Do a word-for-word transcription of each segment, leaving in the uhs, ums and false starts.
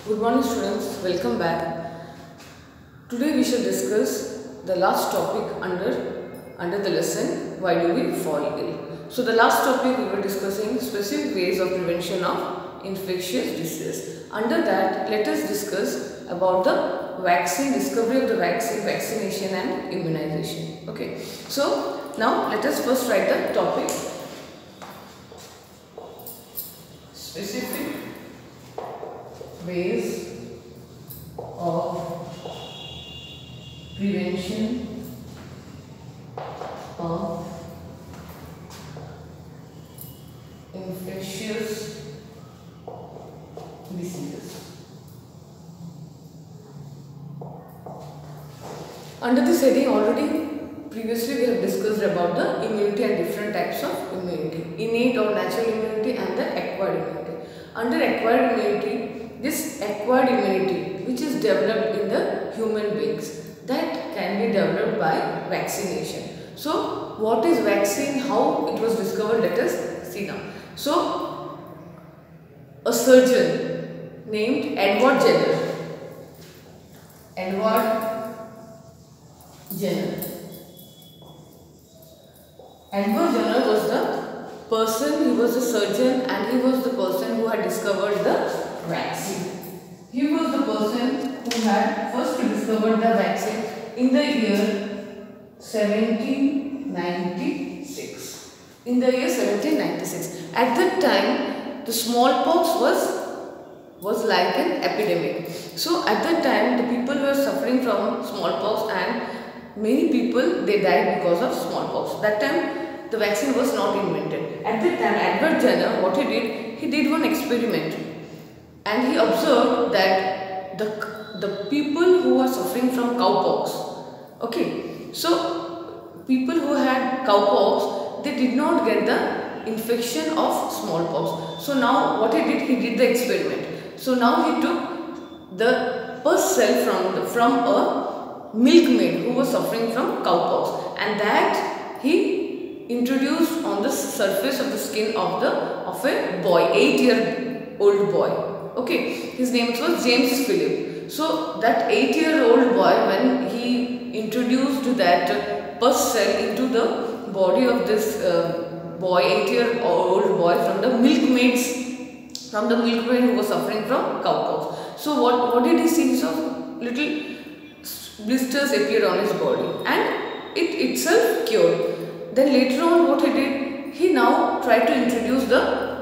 Good morning students, welcome back. Today we shall discuss the last topic under under the lesson, why do we fall ill. So the last topic we were discussing specific ways of prevention of infectious disease. Under that, let us discuss about the vaccine, discovery of the vaccine, vaccination and immunization. Okay, so now let us first write the topic. Specific ways of prevention of infectious diseases. Under this heading, already previously we have discussed about the immunity and different types of immunity, innate or natural immunity and the acquired immunity. Under acquired immunity, this acquired immunity which is developed in the human beings, that can be developed by vaccination. So what is vaccine, how it was discovered, let us see now. So a surgeon named Edward Jenner, Edward Jenner. Edward Jenner was the person, he was a surgeon and he was the person who had discovered the vaccine. He was the person who had first discovered the vaccine in the year seventeen ninety-six. In the year seventeen ninety-six. At that time, the smallpox was was like an epidemic. So at that time, the people were suffering from smallpox and many people they died because of smallpox. That time, the vaccine was not invented. At that time, Edward Jenner, what he did, he did one experiment. And he observed that the, the people who are suffering from cowpox, okay, so people who had cowpox, they did not get the infection of smallpox. So now what he did, he did the experiment. So now he took the pus cell from, the, from a milkmaid who was suffering from cowpox, and that he introduced on the surface of the skin of, the, of a boy, eight year old boy. Okay, his name was James Philip. So that eight year old boy, when he introduced that pus cell into the body of this uh, boy, eight year old boy from the milkmaids, from the milkmaid who was suffering from cowpox. So what, what did he see? So little blisters appeared on his body and it itself cured. Then later on what he did, he now tried to introduce the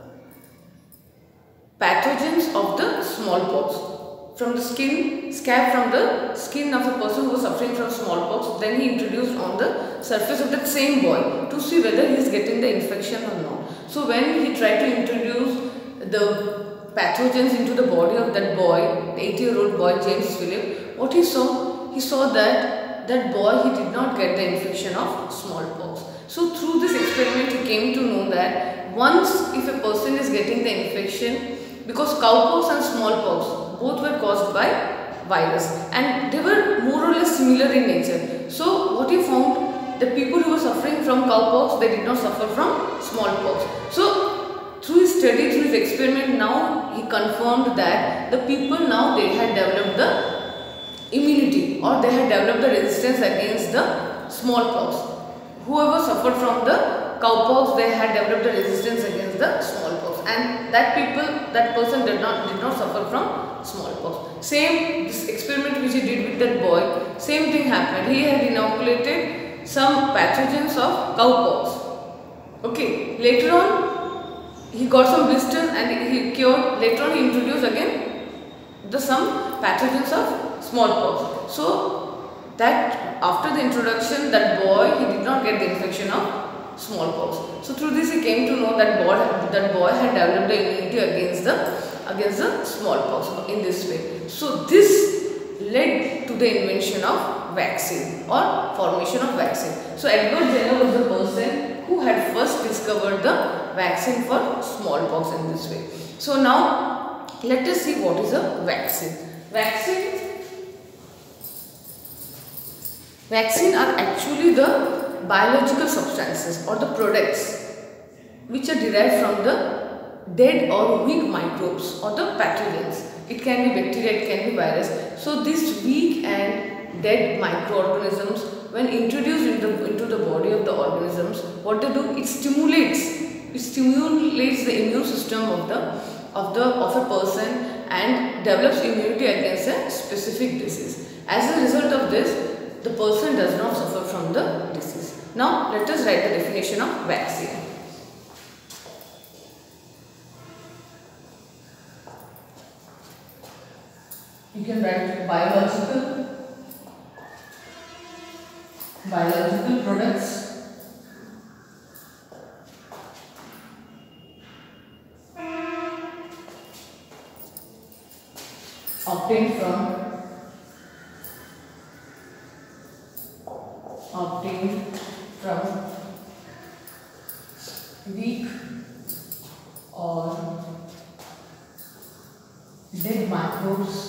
pathogens of the smallpox from the skin, scab from the skin of a person who was suffering from smallpox. Then he introduced on the surface of that same boy to see whether he is getting the infection or not. So when he tried to introduce the pathogens into the body of that boy, the eight year old boy James Philip, what he saw, he saw that that boy, he did not get the infection of smallpox. So through this experiment he came to know that once if a person is getting the infection, because cowpox and smallpox both were caused by virus and they were more or less similar in nature. So what he found, the people who were suffering from cowpox, they did not suffer from smallpox. So through his study, through his experiment, now he confirmed that the people now they had developed the immunity or they had developed the resistance against the smallpox. Whoever suffered from the cowpox, they had developed a resistance against the smallpox, and that people, that person did not did not suffer from smallpox. Same this experiment which he did with that boy, same thing happened. He had inoculated some pathogens of cowpox. Okay, later on he got some blisters and he cured. Later on he introduced again the some pathogens of smallpox. So that after the introduction, that boy, he did not get the infection of smallpox. So through this he came to know that boy, that boy had developed the immunity against the against the smallpox in this way. So this led to the invention of vaccine or formation of vaccine. So Edward Jenner was the person who had first discovered the vaccine for smallpox in this way. So now let us see what is a vaccine. Vaccine Vaccine are actually the biological substances or the products which are derived from the dead or weak microbes or the pathogens. It can be bacteria, it can be virus. So these weak and dead microorganisms, when introduced into the, into the body of the organisms, what they do, it stimulates, it stimulates the immune system of the of the of a person and develops immunity against a specific disease. As a result of this, the person does not suffer from the disease. Now let us write the definition of vaccine. You can write biological, biological products obtained from obtained from weak or dead microbes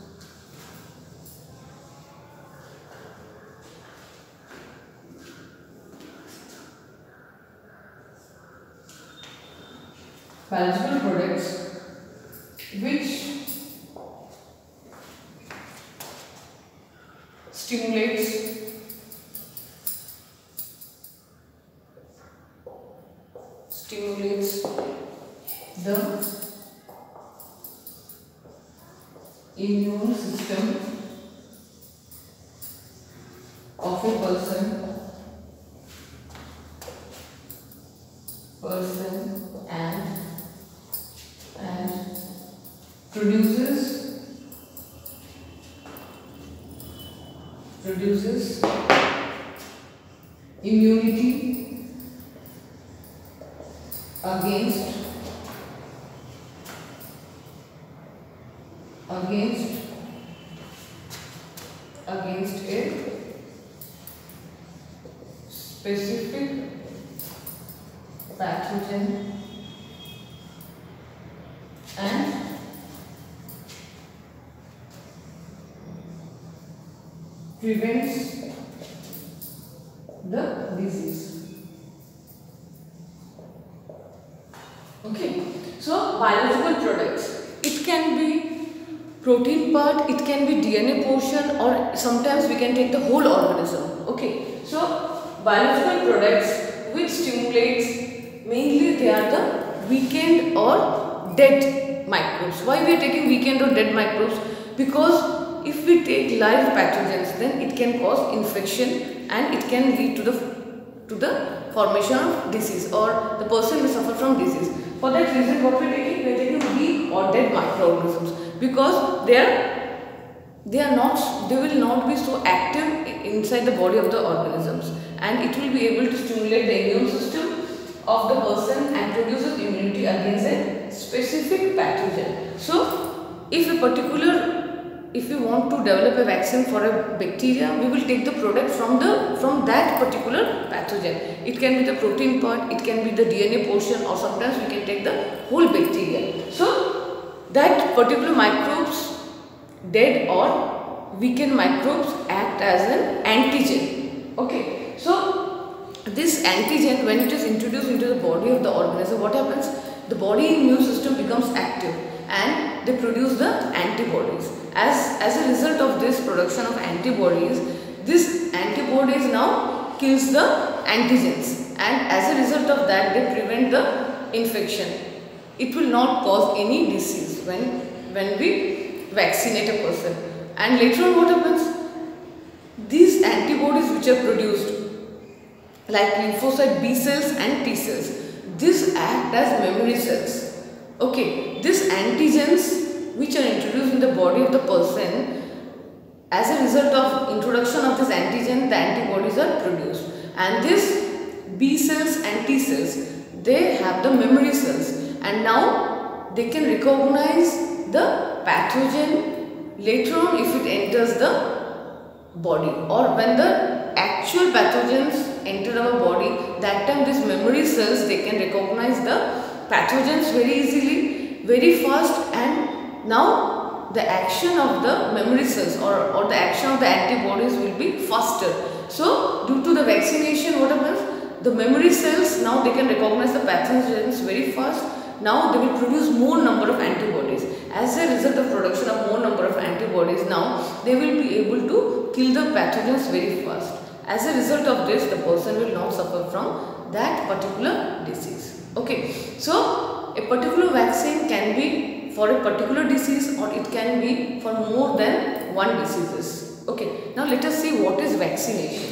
biological products which stimulates stimulates the immune system of a person person and and produces produces immunity against against against a specific pathogen and prevents the disease. Okay, so biological products, it can be protein part, it can be D N A portion, or sometimes we can take the whole organism. Okay, so biological products which stimulates, mainly they are the weakened or dead microbes. Why we are taking weakened or dead microbes? Because if we take live pathogens, then it can cause infection and it can lead to the to the formation of disease, or the person will suffer from disease. For that reason, what we are taking, we are taking weak or dead microorganisms, because they are they are not they will not be so active inside the body of the organisms, and it will be able to stimulate the immune system of the person and produces immunity against a specific pathogen. So if a particular if we want to develop a vaccine for a bacteria, we will take the product from the from that particular pathogen. It can be the protein part, it can be the D N A portion, or sometimes we can take the whole bacteria. So that particular microbes, dead or weakened microbes, act as an antigen. Okay, so this antigen, when it is introduced into the body of the organism, what happens? The body immune system becomes active and they produce the antibodies. As, as a result of this production of antibodies, this antibodies now kills the antigens, and as a result of that they prevent the infection. It will not cause any disease when, when we vaccinate a person. And later on what happens? These antibodies which are produced, like lymphocyte B cells and T cells, this act as memory cells. Okay, these antigens which are introduced in the body of the person, as a result of introduction of this antigen, the antibodies are produced, and these B cells and T cells, they have the memory cells, and now they can recognize the pathogen later on if it enters the body, or when the actual pathogens enter our body, that time these memory cells, they can recognize the pathogens very easily, very fast, and now the action of the memory cells or, or the action of the antibodies will be faster. So due to the vaccination, what happens? The memory cells, now they can recognize the pathogens very fast, now they will produce more number of antibodies. As a result of production of more number of antibodies, now they will be able to kill the pathogens very fast. As a result of this, the person will not suffer from that particular disease. Okay, so a particular vaccine can be for a particular disease, or it can be for more than one diseases. Okay, now let us see what is vaccination.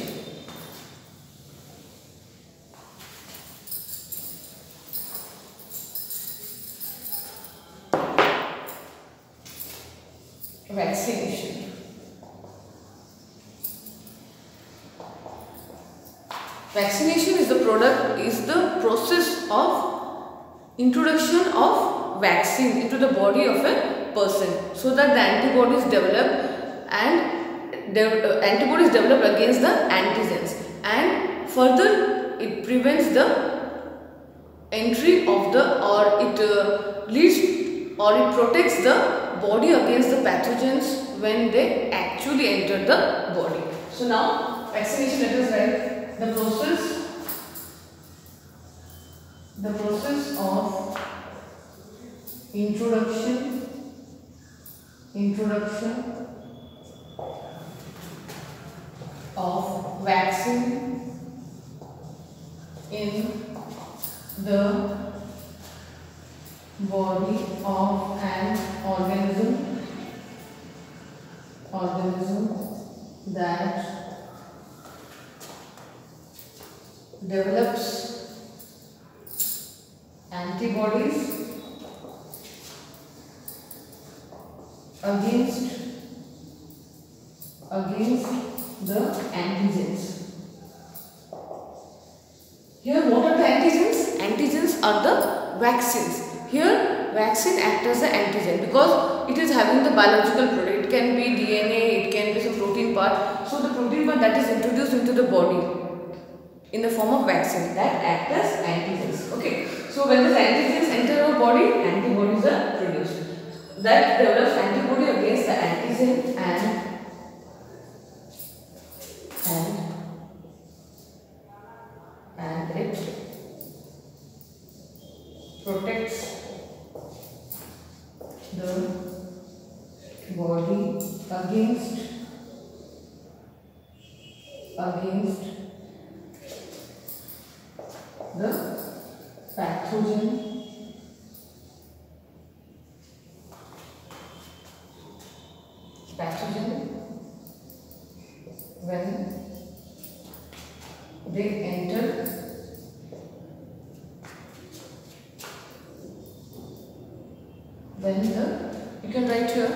Vaccination. Vaccination is the product, is the process of introduction of vaccine into the body of a person, so that the antibodies develop and de uh, antibodies develop against the antigens, and further it prevents the entry of the, or it uh, leads or it protects the body against the pathogens when they actually enter the body. So now vaccination, let us write the process, the process of introduction, introduction of vaccine in the body of an organism, organism that develops antibodies against against the antigens. Here, what are the antigens? Antigens are the vaccines. Here, vaccine acts as an antigen because it is having the biological product. It can be D N A, it can be some protein part. So, the protein part that is introduced into the body in the form of vaccine, that act as antigens. Okay. So, when these antigens enter our body, antibodies are produced. That develops antibody against the antigen and and and it protects the body against against the pathogen pathogen when they enter when the, you can write here,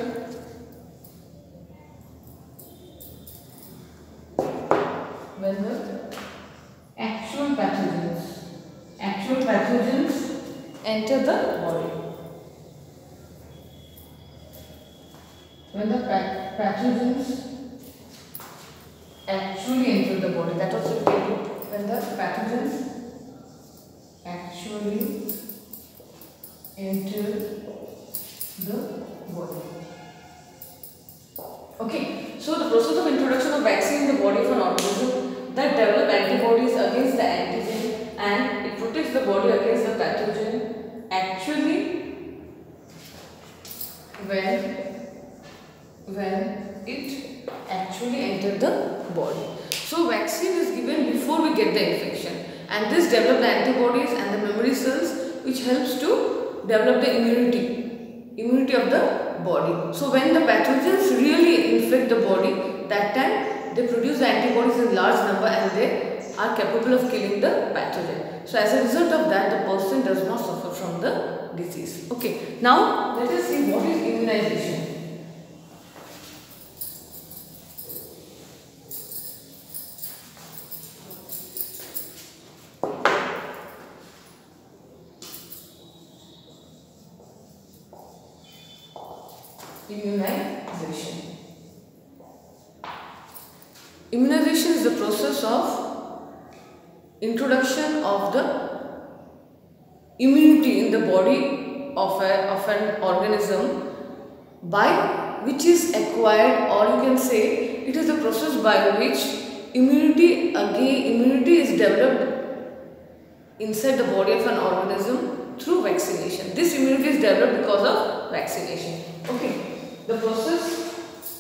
when the actual pathogens actual pathogens enter the body. When the pat pathogens actually enter the body, that also repeated. When the pathogens actually enter the body. Okay, so the process of introduction of vaccine in the body of an organism that develop antibodies against the antigen and it protects the body against the pathogen actually when when it actually entered the body. So vaccine is given before we get the infection, and this develop the antibodies and the memory cells which helps to develop the immunity, immunity of the body. So when the pathogens really infect the body, that time they produce the antibodies in large number and they are capable of killing the pathogen. So as a result of that, the person does not suffer from the disease. Okay, now let us see what is immunization. Immunization. Immunization is the process of introduction of the immunity in the body of, a, of an organism by which is acquired, or you can say it is the process by which immunity again immunity is developed inside the body of an organism through vaccination. This immunity is developed because of vaccination. Okay, the process,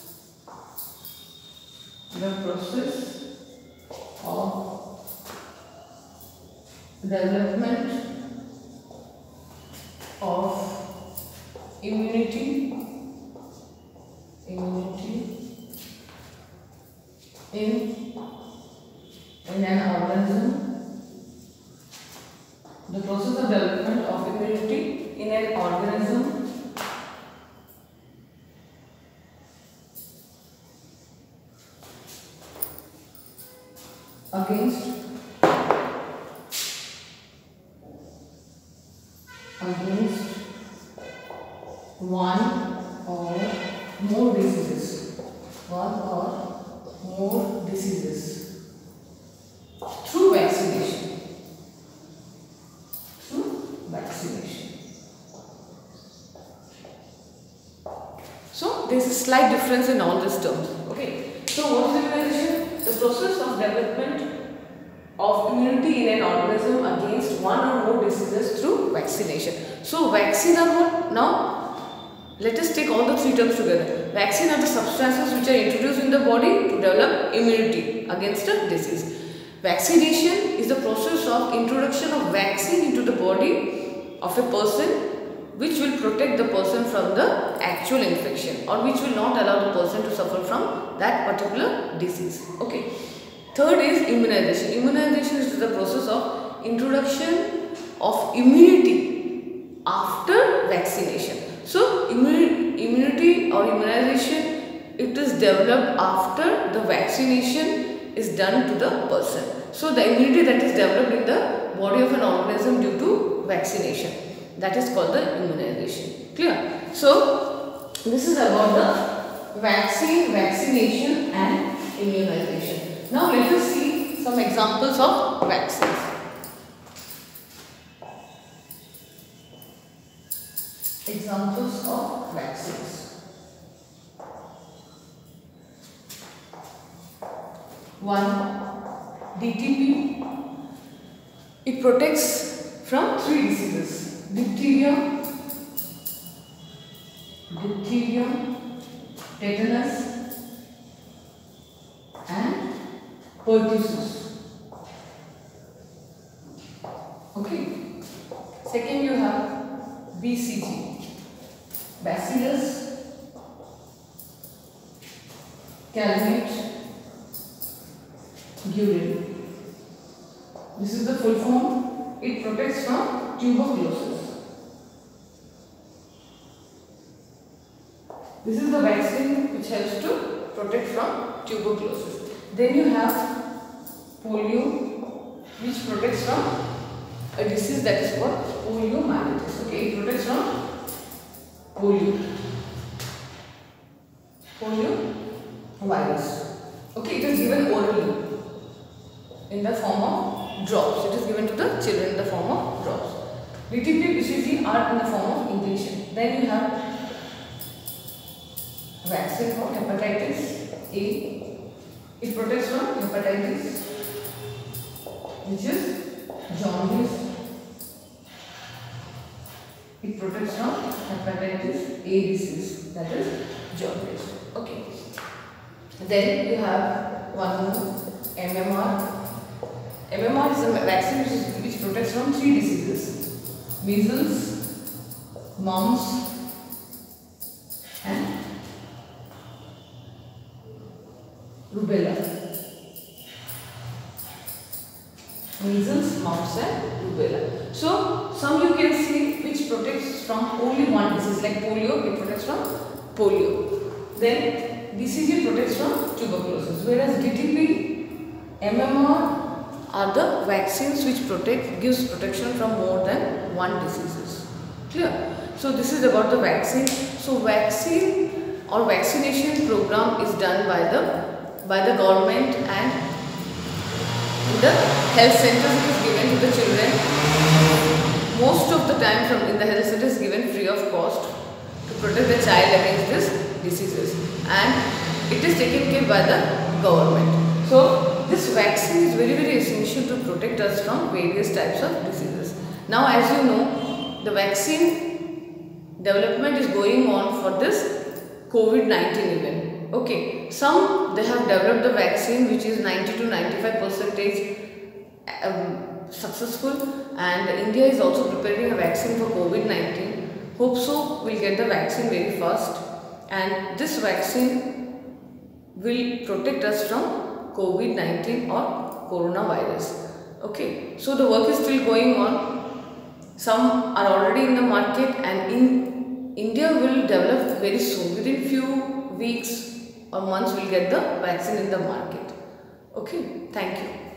the process of development of immunity, immunity in, in an organism, the process of development of immunity in an organism against against one or more diseases, one or more diseases through vaccination, through vaccination. So there is a slight difference in all these terms. Okay. So what is immunization? The process of development of immunity in an organism against one or more diseases through vaccination. So vaccine are what? Now let us take all the three terms together. Vaccine are the substances which are introduced in the body to develop immunity against a disease. Vaccination is the process of introduction of vaccine into the body of a person, which will protect the person from the actual infection, or which will not allow the person to suffer from that particular disease. Okay. Third is immunization. Immunization is the process of introduction of immunity after vaccination. So immunity or immunization, it is developed after the vaccination is done to the person. So the immunity that is developed in the body of an organism due to vaccination, that is called the immunization. Clear? So this is about the vaccine, vaccination and immunization. Now let us see some examples of vaccines. Examples of vaccines. One, D T P. It protects from three diseases: diphtheria, diphtheria, tetanus and pertussis. Okay. Second, you have B C G, Bacillus calmette guerin. This is the full form. It protects from tuberculosis. This is the vaccine which helps to protect from tuberculosis. Then you have polio, which protects from a disease that is called poliomyelitis. Okay, it protects from polio, polio virus. Okay, it is given orally in the form of drops. It is given to the children in the form of drops. D T P, B C G are in the form of injection. Then you have vaccine for hepatitis A. It protects from hepatitis, which is jaundice. It protects from hepatitis A disease, that is jaundice. Okay. Then you have one more, M M R. M M R is a vaccine which, is, which protects from three diseases: measles, mumps and rubella. Measles, mumps and rubella. So some you can see which protects from only one disease, like polio, it protects from polio. Then B C G protects from tuberculosis, whereas D T P, M M R are the vaccines which protect, gives protection from more than one diseases. Clear? So this is about the vaccine. So vaccine or vaccination program is done by the by the government, and in the health centers it is given to the children. Most of the time from in the health centers is given free of cost to protect the child against these diseases, and it is taken care by the government. So this vaccine is very very essential to protect us from various types of diseases. Now as you know, the vaccine development is going on for this COVID nineteen even. Okay, some they have developed the vaccine which is ninety to ninety-five percentage um, successful, and India is also preparing a vaccine for COVID nineteen. Hope so we'll get the vaccine very fast, and this vaccine will protect us from COVID nineteen or coronavirus. Okay, so the work is still going on. Some are already in the market, and in India will develop very soon. Within few weeks or months we'll get the vaccine in the market. Okay, thank you.